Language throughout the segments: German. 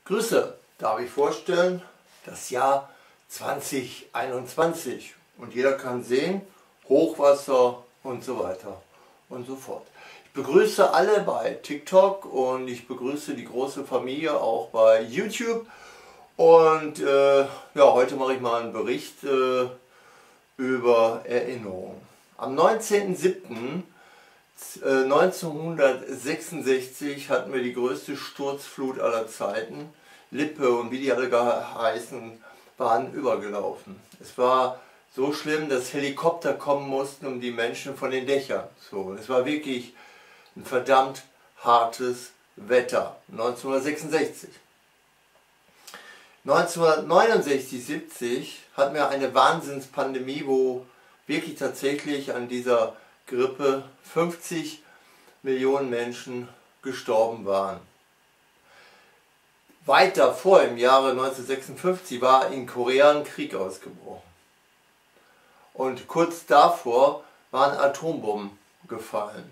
Grüße, darf ich vorstellen, das Jahr 2021 und jeder kann sehen, Hochwasser und so weiter und so fort. Ich begrüße alle bei TikTok und ich begrüße die große Familie auch bei YouTube und ja, heute mache ich mal einen Bericht über Erinnerungen. Am 19.10.1966 hatten wir die größte Sturzflut aller Zeiten. Lippe und wie die alle geheißen, waren übergelaufen. Es war so schlimm, dass Helikopter kommen mussten, um die Menschen von den Dächern zu holen. Es war wirklich ein verdammt hartes Wetter. 1966. 1969, 70 hatten wir eine Wahnsinnspandemie, wo wirklich tatsächlich an dieser Grippe 50 Millionen Menschen gestorben waren. Weit davor, im Jahre 1956, war in Korea ein Krieg ausgebrochen. Und kurz davor waren Atombomben gefallen.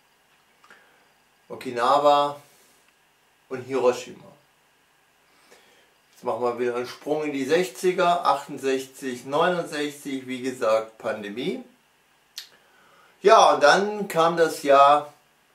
Okinawa und Hiroshima. Jetzt machen wir wieder einen Sprung in die 60er, 68, 69, wie gesagt, Pandemie. Ja, und dann kam das Jahr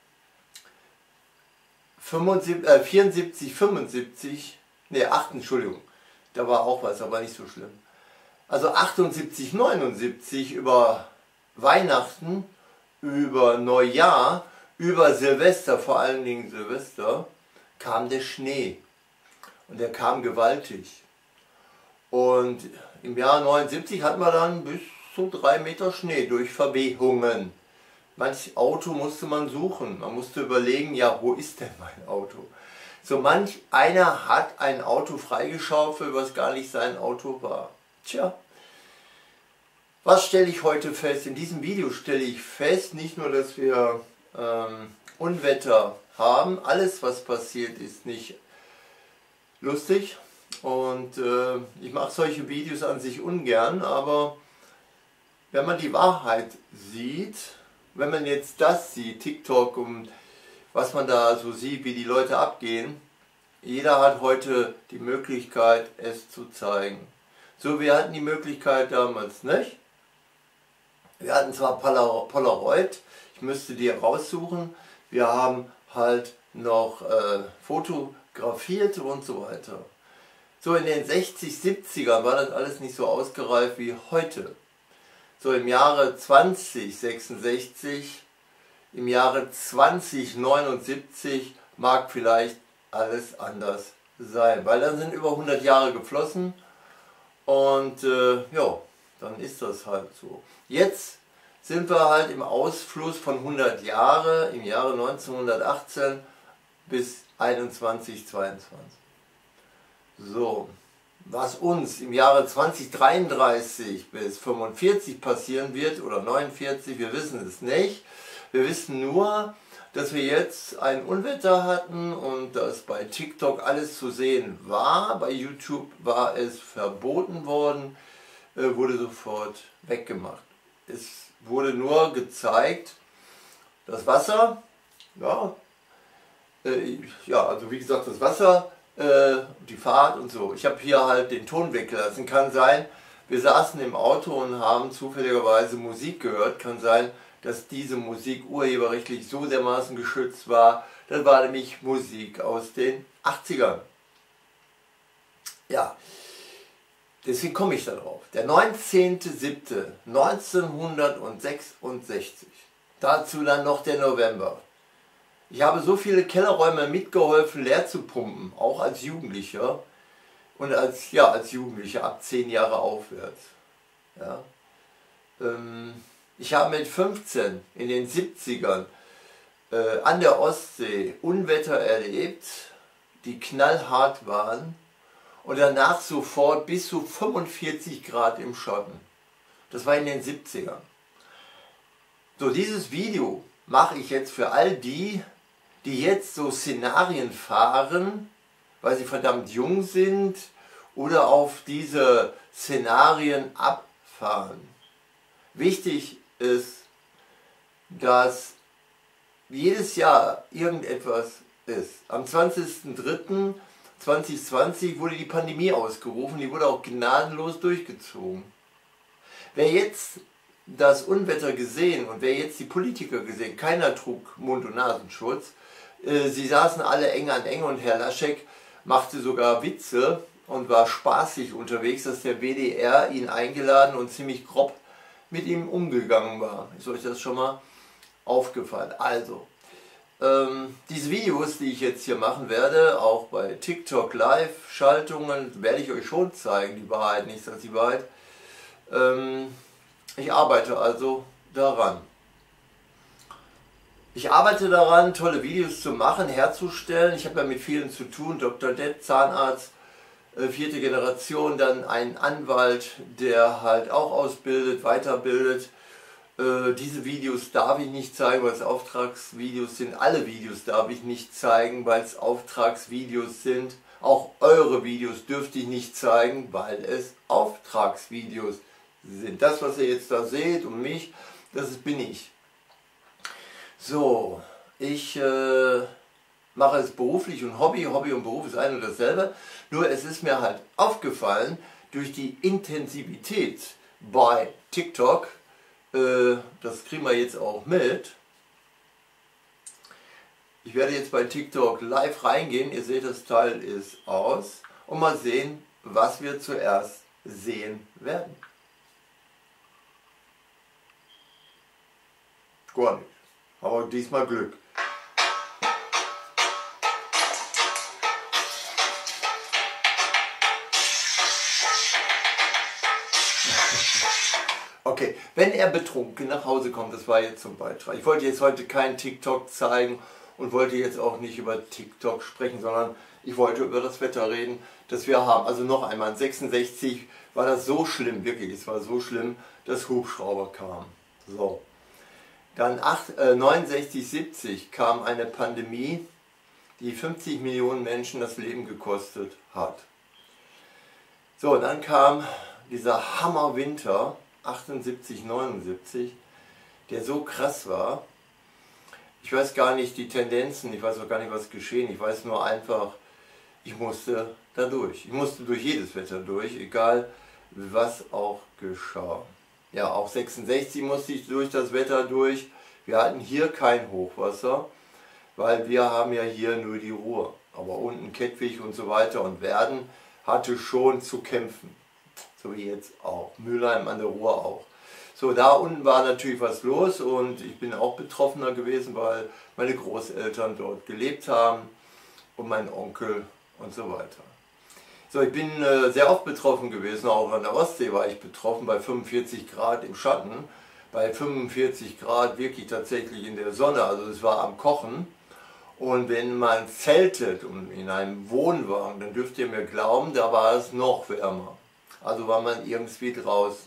74, 75, ne 8, Entschuldigung, da war auch was, aber nicht so schlimm. Also 78, 79 über Weihnachten, über Neujahr, über Silvester, vor allen Dingen Silvester, kam der Schnee. Und der kam gewaltig. Und im Jahr 79 hatten wir dann bis zu 3 Meter Schnee durch Verwehungen. Manch Auto musste man suchen. Man musste überlegen, ja, wo ist denn mein Auto? So manch einer hat ein Auto freigeschaufelt, was gar nicht sein Auto war. Tja, was stelle ich heute fest? In diesem Video stelle ich fest, nicht nur, dass wir Unwetter haben. Alles, was passiert, ist nicht lustig. Und ich mache solche Videos an sich ungern, aber wenn man die Wahrheit sieht, wenn man jetzt das sieht, TikTok und was man da so sieht, wie die Leute abgehen, jeder hat heute die Möglichkeit, es zu zeigen. So, wir hatten die Möglichkeit damals nicht. Wir hatten zwar Polaroid, ich müsste die raussuchen, wir haben halt noch fotografiert und so weiter. So in den 60, 70ern war das alles nicht so ausgereift wie heute. So im Jahre 2066, im Jahre 2079 mag vielleicht alles anders sein, weil dann sind über 100 Jahre geflossen und ja, dann ist das halt so. Jetzt sind wir halt im Ausfluss von 100 Jahre, im Jahre 1918 bis 21, 22. So. Was uns im Jahre 2033 bis 45 passieren wird oder 49, wir wissen es nicht. Wir wissen nur, dass wir jetzt ein Unwetter hatten und dass bei TikTok alles zu sehen war. Bei YouTube war es verboten worden, wurde sofort weggemacht. Es wurde nur gezeigt, das Wasser, ja, also wie gesagt, das Wasser, die Fahrt und so. Ich habe hier halt den Ton weggelassen. Kann sein, wir saßen im Auto und haben zufälligerweise Musik gehört. Kann sein, dass diese Musik urheberrechtlich so dermaßen geschützt war. Das war nämlich Musik aus den 80ern. Ja, deswegen komme ich darauf. Der 19.07.1966. Dazu dann noch der November. Ich habe so viele Kellerräume mitgeholfen, leer zu pumpen, auch als Jugendlicher und als Jugendlicher ab 10 Jahre aufwärts. Ja. Ich habe mit 15 in den 70ern an der Ostsee Unwetter erlebt, die knallhart waren und danach sofort bis zu 45 Grad im Schatten. Das war in den 70ern. So, dieses Video mache ich jetzt für all die, die jetzt so Szenarien fahren, weil sie verdammt jung sind oder auf diese Szenarien abfahren. Wichtig ist, dass jedes Jahr irgendetwas ist. Am 20.03. 2020 wurde die Pandemie ausgerufen, die wurde auch gnadenlos durchgezogen. Wer jetzt das Unwetter gesehen und wer jetzt die Politiker gesehen, keiner trug Mund- und Nasenschutz, sie saßen alle eng an eng und Herr Laschet machte sogar Witze und war spaßig unterwegs, dass der WDR ihn eingeladen und ziemlich grob mit ihm umgegangen war. Ist euch das schon mal aufgefallen? Also, diese Videos, die ich jetzt hier machen werde, auch bei TikTok Live-Schaltungen, werde ich euch schon zeigen, die Wahrheit, nicht als die Wahrheit. Ich arbeite also daran. Ich arbeite daran, tolle Videos zu machen, herzustellen. Ich habe ja mit vielen zu tun, Dr. Dett, Zahnarzt, 4. Generation, dann ein Anwalt, der halt auch ausbildet, weiterbildet. Diese Videos darf ich nicht zeigen, weil es Auftragsvideos sind. Alle Videos darf ich nicht zeigen, weil es Auftragsvideos sind. Auch eure Videos dürfte ich nicht zeigen, weil es Auftragsvideos sind. Das, was ihr jetzt da seht und mich, das bin ich. So, ich mache es beruflich und Hobby. Hobby und Beruf ist ein und dasselbe. Nur es ist mir halt aufgefallen, durch die Intensivität bei TikTok, das kriegen wir jetzt auch mit. Ich werde jetzt bei TikTok live reingehen. Ihr seht, das Teil ist aus. Und mal sehen, was wir zuerst sehen werden. Gar nicht. Aber diesmal Glück. Okay, wenn er betrunken nach Hause kommt, das war jetzt zum Beitrag. Ich wollte jetzt heute keinen TikTok zeigen und wollte jetzt auch nicht über TikTok sprechen, sondern ich wollte über das Wetter reden, das wir haben. Also noch einmal, in 66 war das so schlimm, wirklich, es war so schlimm, dass Hubschrauber kamen. So. Dann 69, 70 kam eine Pandemie, die 50 Millionen Menschen das Leben gekostet hat. So, dann kam dieser Hammerwinter, 78, 79, der so krass war. Ich weiß gar nicht die Tendenzen, ich weiß auch gar nicht, was geschehen. Ich weiß nur einfach, ich musste da durch. Ich musste durch jedes Wetter durch, egal was auch geschah. Ja, auch 66 musste ich durch das Wetter durch. Wir hatten hier kein Hochwasser, weil wir haben ja hier nur die Ruhr. Aber unten Kettwig und so weiter und Werden hatte schon zu kämpfen. So wie jetzt auch. Mülheim an der Ruhr auch. So, da unten war natürlich was los und ich bin auch Betroffener gewesen, weil meine Großeltern dort gelebt haben und mein Onkel und so weiter. So, ich bin sehr oft betroffen gewesen, auch an der Ostsee war ich betroffen, bei 45 Grad im Schatten, bei 45 Grad wirklich tatsächlich in der Sonne, also es war am Kochen. Und wenn man zeltet und in einem Wohnwagen, dann dürft ihr mir glauben, da war es noch wärmer. Also war man irgendwie draußen.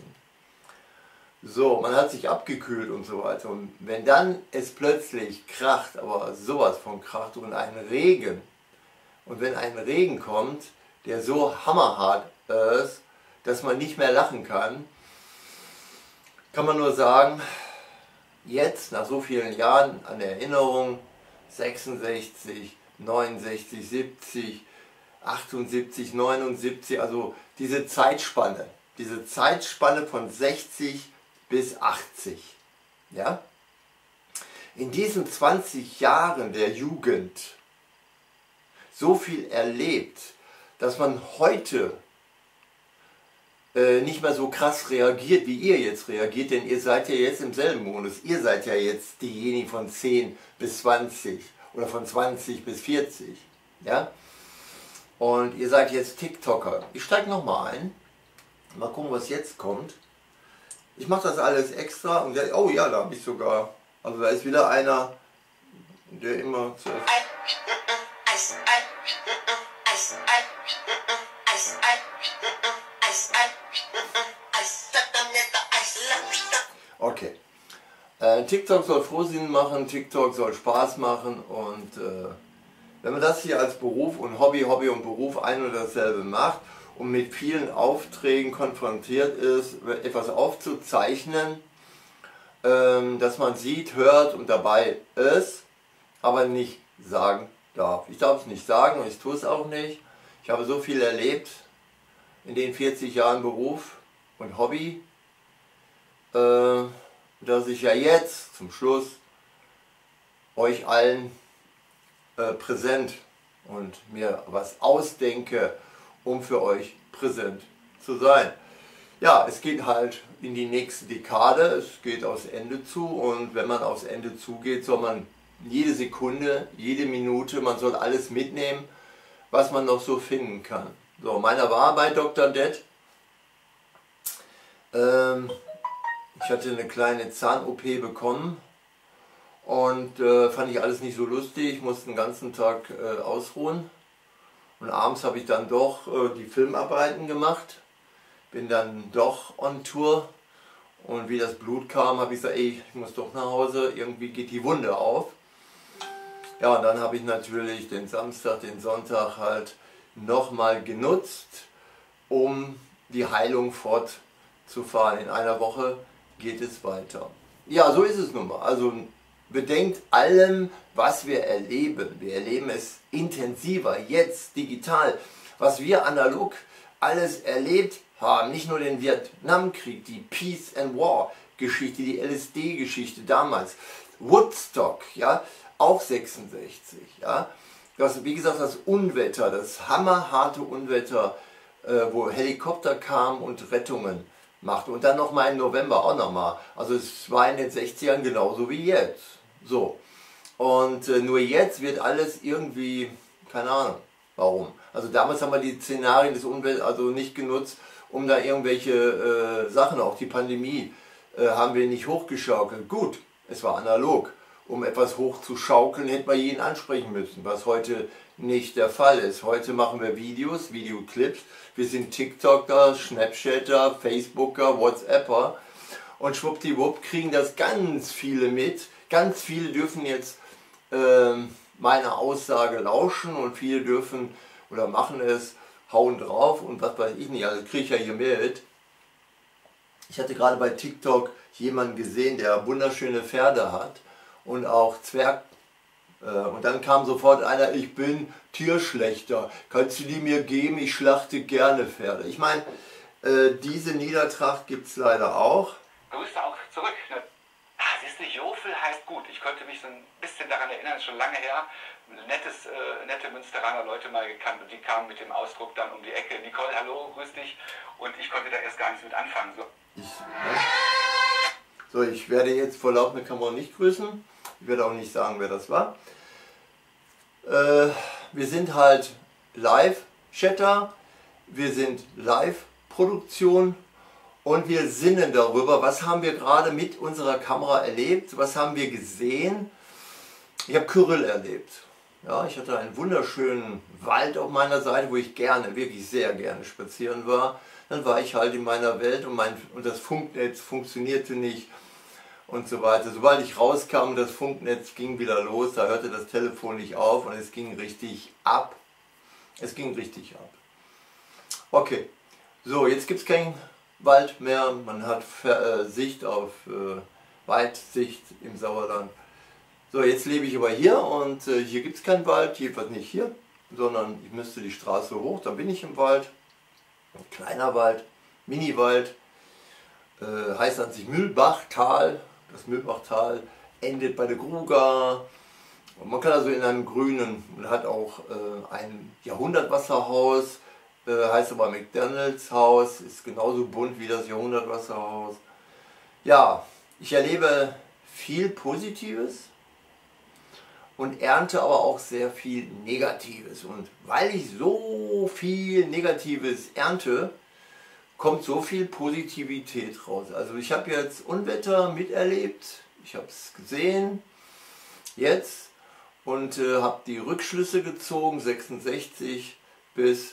So, man hat sich abgekühlt und so weiter. Und wenn dann es plötzlich kracht, aber sowas von kracht und ein Regen, und wenn ein Regen kommt, der so hammerhart ist, dass man nicht mehr lachen kann man nur sagen, jetzt nach so vielen Jahren an Erinnerung, 66, 69, 70, 78, 79, also diese Zeitspanne von 60 bis 80, ja? In diesen 20 Jahren der Jugend so viel erlebt, dass man heute nicht mehr so krass reagiert, wie ihr jetzt reagiert, denn ihr seid ja jetzt im selben Modus. Ihr seid ja jetzt diejenigen von 10 bis 20 oder von 20 bis 40, ja? Und ihr seid jetzt TikToker. Ich steige nochmal ein, mal gucken, was jetzt kommt. Ich mache das alles extra und der, oh ja, da habe ich sogar, also da ist wieder einer, der immer zuerst... Okay. TikTok soll Frohsinn machen, TikTok soll Spaß machen und wenn man das hier als Beruf und Hobby und Beruf ein und dasselbe macht und mit vielen Aufträgen konfrontiert ist, etwas aufzuzeichnen, dass man sieht, hört und dabei ist, aber nicht sagen darf. Ich darf es nicht sagen und ich tue es auch nicht. Ich habe so viel erlebt in den 40 Jahren Beruf und Hobby, dass ich ja jetzt zum Schluss euch allen präsent und mir was ausdenke, um für euch präsent zu sein. Ja, es geht halt in die nächste Dekade, es geht aufs Ende zu, und wenn man aufs Ende zugeht, soll man jede Sekunde, jede Minute, man soll alles mitnehmen, was man noch so finden kann. So, meiner war bei Dr. Det. Ich hatte eine kleine Zahn-OP bekommen und fand ich alles nicht so lustig, musste den ganzen Tag ausruhen. Und abends habe ich dann doch die Filmarbeiten gemacht, bin dann doch on Tour, und wie das Blut kam, habe ich gesagt, ey, ich muss doch nach Hause, irgendwie geht die Wunde auf. Ja, und dann habe ich natürlich den Samstag, den Sonntag halt nochmal genutzt, um die Heilung fortzufahren. In einer Woche geht es weiter. Ja, so ist es nun mal. Also bedenkt allem, was wir erleben. Wir erleben es intensiver, jetzt digital. Was wir analog alles erlebt haben, nicht nur den Vietnamkrieg, die Peace and War Geschichte, die LSD-Geschichte damals, Woodstock, ja, auch 66, ja. Das, wie gesagt, das Unwetter, das hammerharte Unwetter, wo Helikopter kamen und Rettungen machten. Und dann nochmal im November auch nochmal. Also es war in den 60ern genauso wie jetzt. So. Und nur jetzt wird alles irgendwie, keine Ahnung, warum. Also damals haben wir die Szenarien des Unwetters also nicht genutzt, um da irgendwelche Sachen, auch die Pandemie, haben wir nicht hochgeschaukelt. Gut, es war analog. Um etwas hochzuschaukeln, hätte man jeden ansprechen müssen, was heute nicht der Fall ist. Heute machen wir Videos, Videoclips, wir sind TikToker, Snapchatter, Facebooker, WhatsApper, und schwuppdiwupp kriegen das ganz viele mit. Ganz viele dürfen jetzt meiner Aussage lauschen, und viele dürfen oder machen es, hauen drauf und was weiß ich nicht, also kriege ich ja hier mit. Ich hatte gerade bei TikTok jemanden gesehen, der wunderschöne Pferde hat und auch Zwerg. Und dann kam sofort einer, ich bin Tierschlächter, kannst du die mir geben, ich schlachte gerne Pferde. Ich meine, diese Niedertracht gibt es leider auch. Grüße auch zurück. Siehst du, Jofel heißt gut. Ich konnte mich so ein bisschen daran erinnern, schon lange her, nette Münsteraner Leute mal gekannt, und die kamen mit dem Ausdruck dann um die Ecke. Nicole, hallo, grüß dich. Und ich konnte da erst gar nichts mit anfangen. So, ich werde jetzt vor laufender Kamera nicht grüßen. Ich werde auch nicht sagen, wer das war. Wir sind halt Live-Chatter, wir sind Live-Produktion, und wir sinnen darüber, was haben wir gerade mit unserer Kamera erlebt, was haben wir gesehen. Ich habe Kyrill erlebt. Ja, ich hatte einen wunderschönen Wald auf meiner Seite, wo ich gerne, wirklich sehr gerne spazieren war. Dann war ich halt in meiner Welt, und das Funknetz funktionierte nicht und so weiter. Sobald ich rauskam, das Funknetz ging wieder los, da hörte das Telefon nicht auf, und es ging richtig ab. Es ging richtig ab. Okay, so, jetzt gibt es keinen Wald mehr, man hat Sicht auf Weitsicht im Sauerland. So, jetzt lebe ich aber hier, und hier gibt es keinen Wald, jedenfalls nicht hier, sondern ich müsste die Straße hoch, dann bin ich im Wald. Ein kleiner Wald, Mini-Wald, heißt an sich Mühlbachtal. Das Mühlbachtal endet bei der Gruga. Und man kann also in einem grünen, man hat auch ein Jahrhundertwasserhaus, heißt aber McDonalds Haus, ist genauso bunt wie das Jahrhundertwasserhaus. Ja, ich erlebe viel Positives und ernte aber auch sehr viel Negatives. Und weil ich so viel Negatives ernte, kommt so viel Positivität raus. Also ich habe jetzt Unwetter miterlebt, ich habe es gesehen, jetzt, und habe die Rückschlüsse gezogen, 66 bis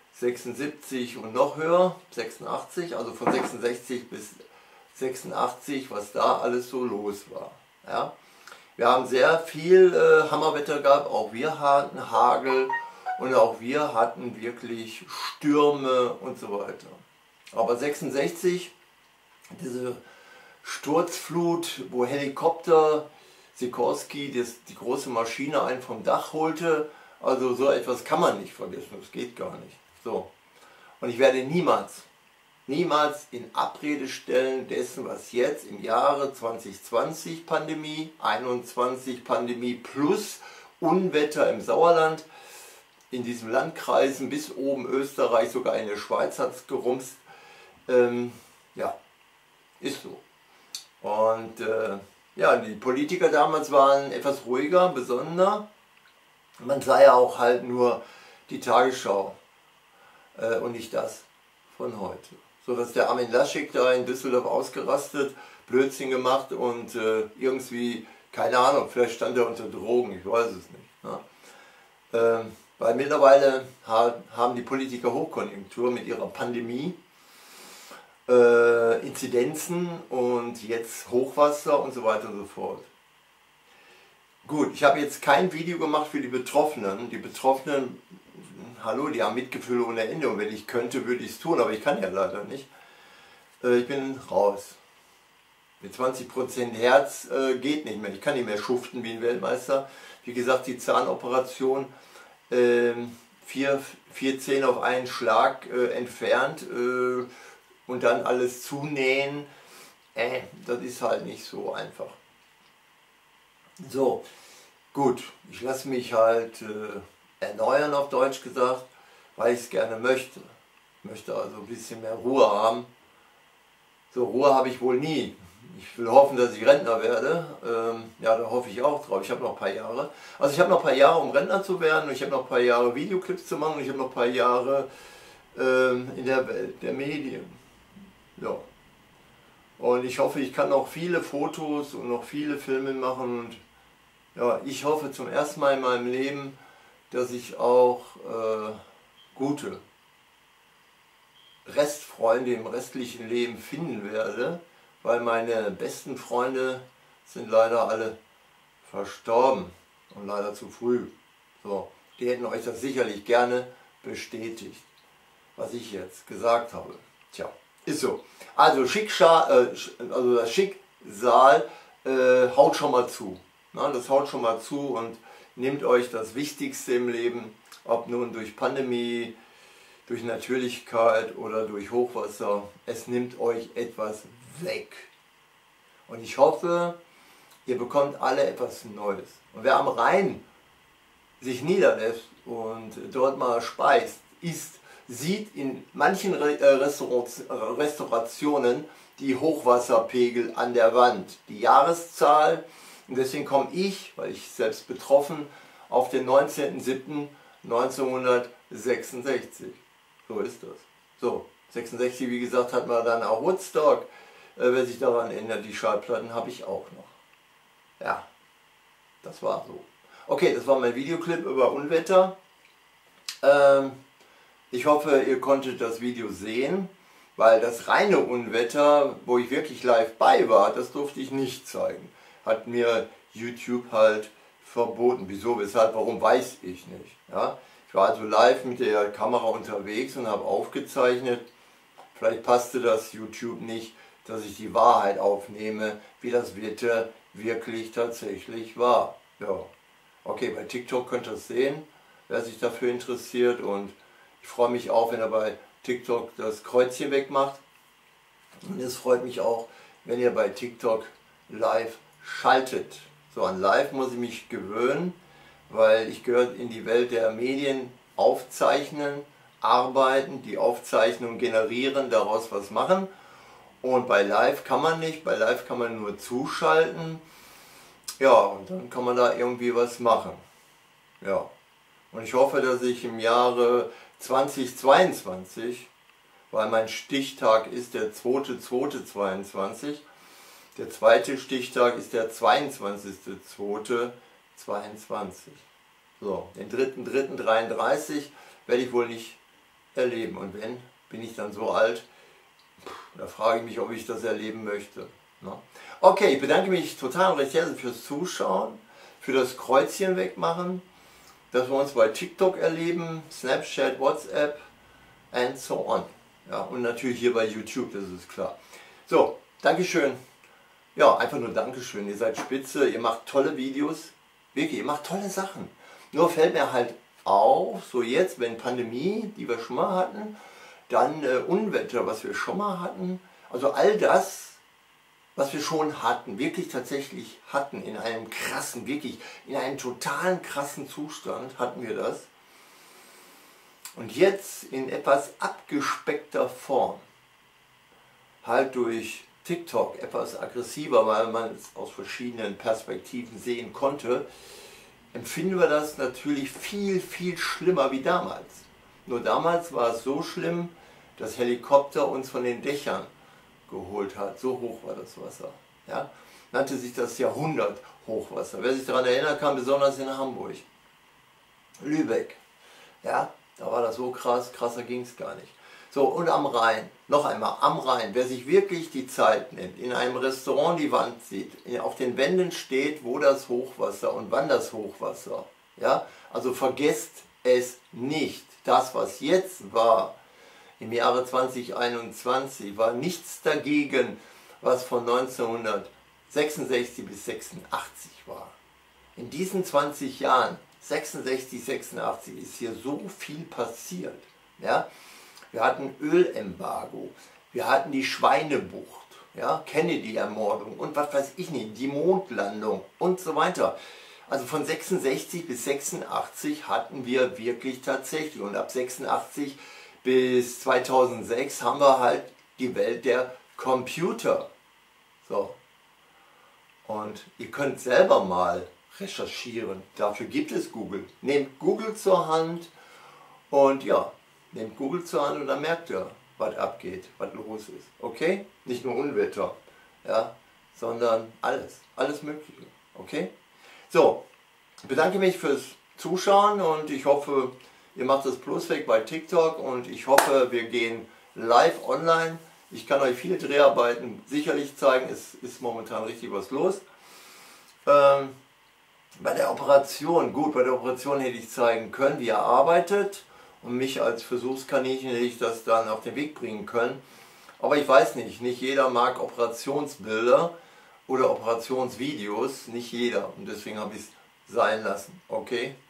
76 und noch höher, 86, also von 66 bis 86, was da alles so los war. Ja? Wir haben sehr viel Hammerwetter gehabt, auch wir hatten Hagel, und auch wir hatten wirklich Stürme und so weiter. Aber 66, diese Sturzflut, wo Helikopter, Sikorsky die große Maschine einen vom Dach holte, Also so etwas kann man nicht vergessen, das geht gar nicht. So. Und ich werde niemals in Abrede stellen dessen, was jetzt im Jahre 2020 Pandemie, 21 Pandemie plus Unwetter im Sauerland, in diesen Landkreisen bis oben Österreich, sogar in der Schweiz hat es gerumst. Ja, ist so. Und ja, die Politiker damals waren etwas ruhiger, besonderer. Man sah ja auch halt nur die Tagesschau und nicht das von heute. So dass der Armin Laschet da in Düsseldorf ausgerastet, Blödsinn gemacht und irgendwie, keine Ahnung, vielleicht stand er unter Drogen, ich weiß es nicht. Ne? Weil mittlerweile haben die Politiker Hochkonjunktur mit ihrer Pandemie, Inzidenzen und jetzt Hochwasser und so weiter und so fort. Gut, ich habe jetzt kein Video gemacht für die Betroffenen. Die Betroffenen, hallo, die haben Mitgefühl ohne Ende und wenn ich könnte, würde ich es tun, aber ich kann ja leider nicht. Ich bin raus. Mit 20% Herz geht nicht mehr. Ich kann nicht mehr schuften wie ein Weltmeister. Wie gesagt, die Zahnoperation, 4 Zähne auf einen Schlag entfernt und dann alles zunähen, das ist halt nicht so einfach. So, gut, ich lasse mich halt erneuern, auf Deutsch gesagt, weil ich es gerne möchte. Ich möchte also ein bisschen mehr Ruhe haben. So, Ruhe habe ich wohl nie. Ich will hoffen, dass ich Rentner werde. Ja, da hoffe ich auch drauf. Ich habe noch ein paar Jahre. Also ich habe noch ein paar Jahre, um Rentner zu werden. Ich habe noch ein paar Jahre Videoclips zu machen. Ich habe noch ein paar Jahre in der Welt der Medien. Ja. Und ich hoffe, ich kann noch viele Fotos und noch viele Filme machen. Und ja, ich hoffe zum ersten Mal in meinem Leben, dass ich auch gute Restfreunde im restlichen Leben finden werde, weil meine besten Freunde sind leider alle verstorben und leider zu früh. So, die hätten euch das sicherlich gerne bestätigt, was ich jetzt gesagt habe. Tja, ist so. Also, das Schicksal haut schon mal zu. Na, das haut schon mal zu und nehmt euch das Wichtigste im Leben, ob nun durch Pandemie, durch Natürlichkeit oder durch Hochwasser, es nimmt euch etwas weg. Und ich hoffe, ihr bekommt alle etwas Neues. Und wer am Rhein sich niederlässt und dort mal speist, isst, sieht in manchen Restaurationen die Hochwasserpegel an der Wand, die Jahreszahl. Und deswegen komme ich, weil ich selbst betroffen, auf den 19.07.1966. So ist das. So, 66, wie gesagt, hat man dann auch Woodstock. Wer sich daran erinnert, die Schallplatten habe ich auch noch. Ja, das war so. Okay, das war mein Videoclip über Unwetter. Ich hoffe, ihr konntet das Video sehen, weil das reine Unwetter, wo ich wirklich live bei war, das durfte ich nicht zeigen. Hat mir YouTube halt verboten. Wieso, weshalb, warum, weiß ich nicht. Ja? Ich war also live mit der Kamera unterwegs und habe aufgezeichnet. Vielleicht passte das YouTube nicht, dass ich die Wahrheit aufnehme, wie das Wetter wirklich tatsächlich war. Ja. Okay, bei TikTok könnt ihr es sehen, wer sich dafür interessiert. Und ich freue mich auch, wenn ihr bei TikTok das Kreuzchen wegmacht. Und es freut mich auch, wenn ihr bei TikTok live schaltet. So, an live muss ich mich gewöhnen, weil ich gehöre in die Welt der Medien, aufzeichnen, arbeiten, die Aufzeichnung generieren, daraus was machen. Und bei live kann man nicht, bei live kann man nur zuschalten. Ja, und dann kann man da irgendwie was machen. Ja, und ich hoffe, dass ich im Jahre 2022, weil mein Stichtag ist der 2.2.22, der zweite Stichtag ist der 22.2.22. So, den 3.3.33 werde ich wohl nicht erleben. Und wenn, bin ich dann so alt, da frage ich mich, ob ich das erleben möchte. Na? Okay, ich bedanke mich total und recht herzlich fürs Zuschauen, für das Kreuzchen wegmachen, dass wir uns bei TikTok erleben, Snapchat, WhatsApp and so on. Ja, und natürlich hier bei YouTube, das ist klar. So, Dankeschön. Ja, einfach nur Dankeschön. Ihr seid spitze, ihr macht tolle Videos. Wirklich, ihr macht tolle Sachen. Nur fällt mir halt auch, so jetzt, wenn Pandemie, die wir schon mal hatten, dann Unwetter, was wir schon mal hatten, also all das, was wir schon hatten, wirklich tatsächlich hatten, in einem krassen, wirklich in einem totalen krassen Zustand hatten wir das. Und jetzt in etwas abgespeckter Form, halt durch TikTok etwas aggressiver, weil man es aus verschiedenen Perspektiven sehen konnte, empfinden wir das natürlich viel, viel schlimmer wie damals. Nur damals war es so schlimm, dass Helikopter uns von den Dächern geholt hat. So hoch war das Wasser. Ja? Nannte sich das Jahrhundert-Hochwasser. Wer sich daran erinnern kann, besonders in Hamburg. Lübeck. Ja? Da war das so krass, krasser ging es gar nicht. So, und am Rhein, noch einmal, am Rhein, wer sich wirklich die Zeit nimmt, in einem Restaurant die Wand sieht, auf den Wänden steht, wo das Hochwasser und wann das Hochwasser, ja, also vergesst es nicht. Das, was jetzt war, im Jahre 2021, war nichts dagegen, was von 1966 bis 86 war. In diesen 20 Jahren, 66, 86, ist hier so viel passiert, ja. Wir hatten Ölembargo, wir hatten die Schweinebucht, ja, Kennedy-Ermordung und was weiß ich nicht, die Mondlandung und so weiter. Also von 66 bis 86 hatten wir wirklich tatsächlich, und ab 86 bis 2006 haben wir halt die Welt der Computer. So. Und ihr könnt selber mal recherchieren, dafür gibt es Google. Nehmt Google zur Hand und ja, nehmt Google zur Hand und dann merkt ihr, was abgeht, was los ist. Okay? Nicht nur Unwetter, ja, sondern alles Mögliche. Okay? So, ich bedanke mich fürs Zuschauen und ich hoffe, ihr macht das Plus weg bei TikTok und ich hoffe, wir gehen live online. Ich kann euch viele Dreharbeiten sicherlich zeigen, es ist momentan richtig was los. Bei der Operation, gut, bei der Operation hätte ich zeigen können, wie er arbeitet. Und mich als Versuchskaninchen hätte ich das dann auf den Weg bringen können. Aber ich weiß nicht jeder mag Operationsbilder oder Operationsvideos, nicht jeder. Und deswegen habe ich es sein lassen. Okay?